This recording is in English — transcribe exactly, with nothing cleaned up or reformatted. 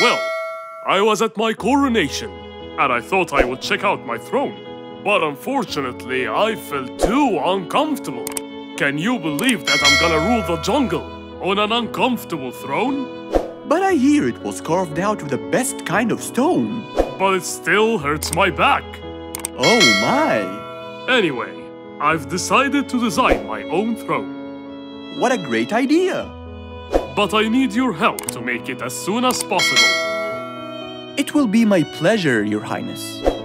Well, I was at my coronation, and I thought I would check out my throne. But unfortunately, I felt too uncomfortable. Can you believe that I'm gonna rule the jungle on an uncomfortable throne? But I hear it was carved out of the best kind of stone. But it still hurts my back. Oh my! Anyway, I've decided to design my own throne. What a great idea! But I need your help to make it as soon as possible. It will be my pleasure, Your Highness.